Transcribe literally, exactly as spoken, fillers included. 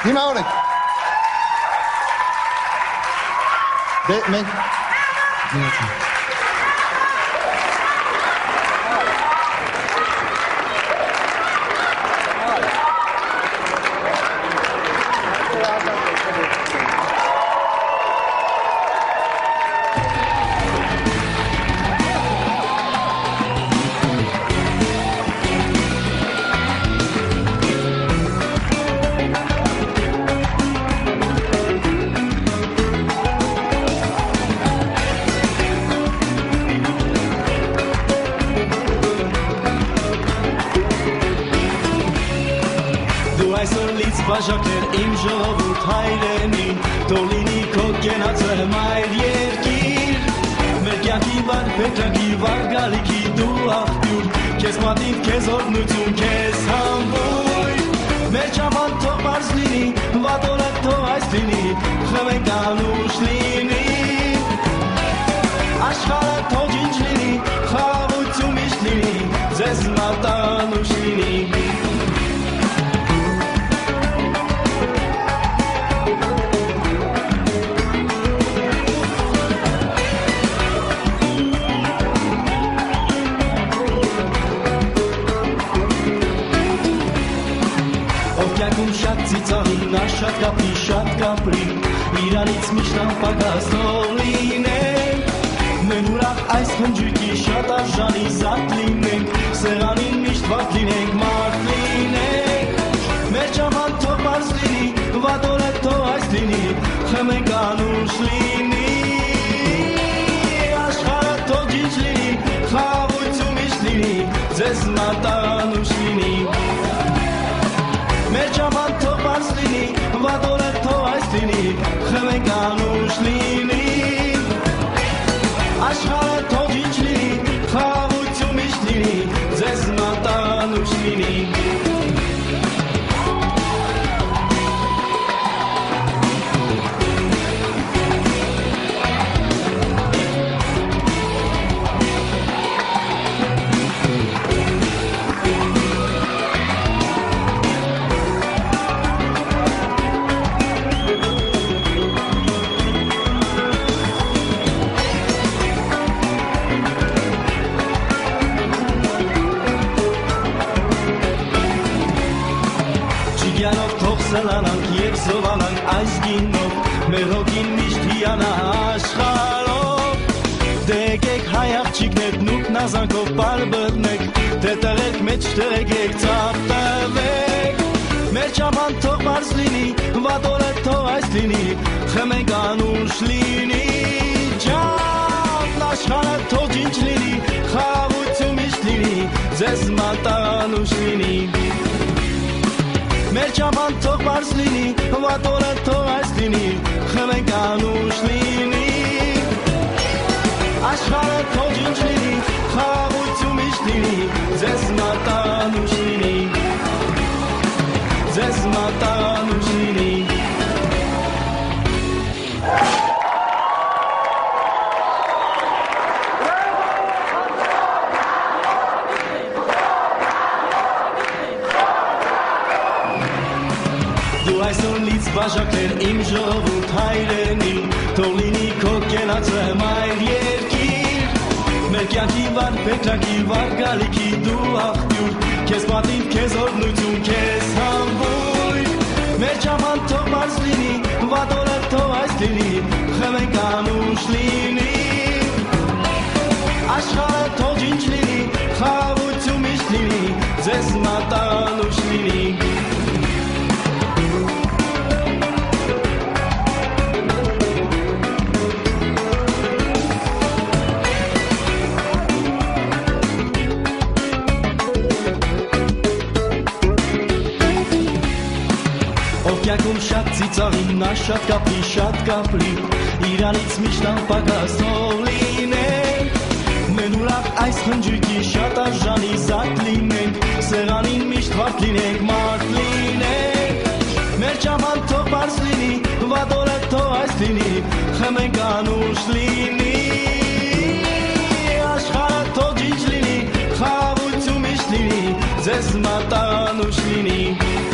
Հիմա Դե մենք Բաժակներ իմ ժողովուրդ հայրենին, թողնի քո կենացը մայր երկիր, մեր կյանքի վար փետրակի վար գալիքի դու աղբյուր, քեզ մատին, քեզ օրհնություն, քեզ համբույր, մեր ճամփան թող բարձ լինի, վատ օրը թող այս լինի, խմենք անուշ լինի, աշխարհը թող ջինջ լինի, խաղաղություն միշտ լինի, ձեզ մատանուշ լինի. Շատ ծիծաղի, նա շատ կապրի, շատ կապրի, իրանից միշտ անպակաս թող լինենք, մենք ուրախ այս խնջույքի շատ արժանի զատ լինենք, սեղանին միշտ վատ լինենք, մարդ լինենք, մեր ճամփան թող բարձ լինի, վատ օրը թող այս լինի, խմենք անուշ լինի, աշխարհը թող ջինջ լինի, խաղաղություն միշտ լինի, ձեզ մատանուշ լինի. Մեր ճամփան թող բարձ լինի, վատ օրը թող այս լինի, խմենք անուշ լինի, աշխարհը թող ջինջ լինի, խաղաղություն միշտ լինի, ձեզ մատանուշ լինի. Սլանանք և զովանանք այս գինով, մեր հոգին միշտ հիանա աշխարհով, դե եկեք հայ աղջիկներ նուք նազանքով պարբտնեք, դե տղերք մեջ տղեկ եք ծաղտվեք, մեր ճամփան թող բարձ լինի, վատ օրը թող այս լինի, խմենք անուշ լինի, ջան, աշխարհը թող ջինջ լինի, խաղաղություն միշտ լինի, ձեզ մատանուշ լինի. Մեր ճամփան թող բարձ լինի, վատ օրը թող այս լինի, խմենք անուշ լինի, աշխարհը թող ջինջ լինի, խաղաղություն միշտ լինի, ձեզ մատանուշ լինի, ձեզ մատանուշ լինի. Բաժակներ իմ ժողովուրդ հայրենին, թող լինի քո կենացը մայր երկիր, մեր կյանքի վար փետրակի վար գալիքի դու աղբյուր, քեզ մատին, քեզ օրհնություն, քեզ համբույր, մեր ճամփան թող բարձ լինի, վատ օրը թող այս լինի, խմենք անուշ լինի, աշխարհը թող ջինջ լինի, խաղաղություն միշտ լինի, ձեզ մատանուշ լինի. Կյանքում շատ ծիծաղի, նա շատ կապրի, շատ կապրի, իրանից միշտ անպակաս թող լինենք, մենք ուրախ այս խնջույքի շատ արժանի զատ լինենք, սեղանին միշտ վատ լինենք, մարդ լինենք, մեր ճամփան թող բարձ լինի, վատ օրը թող այս լինի, խմենք անուշ լինի, աշխարհը թող ջինջ լինի, խաղաղություն միշտ լինի, ձեզ մատանուշ լինի.